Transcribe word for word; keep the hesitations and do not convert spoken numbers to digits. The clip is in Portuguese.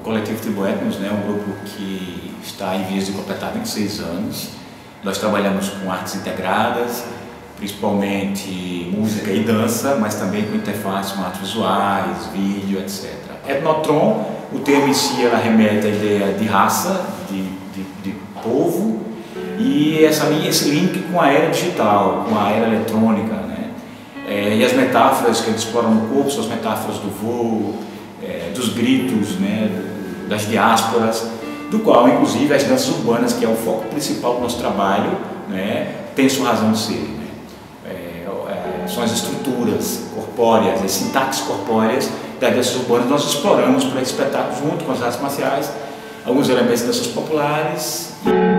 Coletivo Tribo Etnos, né, é um grupo que está em vias de completar vinte e seis anos. Nós trabalhamos com artes integradas, principalmente música e dança, mas também com interface com artes visuais, vídeo, etcétera. Etnotron, o termo em si, ela remete à ideia de raça, de, de, de povo, e essa, esse link com a era digital, com a era eletrônica, né? É, e as metáforas que eles exploram no corpo são as metáforas do voo, é, dos gritos, né, das diásporas, do qual, inclusive, as danças urbanas, que é o foco principal do nosso trabalho, né, tem sua razão de ser. Né? É, é, são as estruturas corpóreas, as sintaxes corpóreas das danças urbanas. Nós exploramos para esse espetáculo, junto com as artes marciais, alguns elementos das danças populares.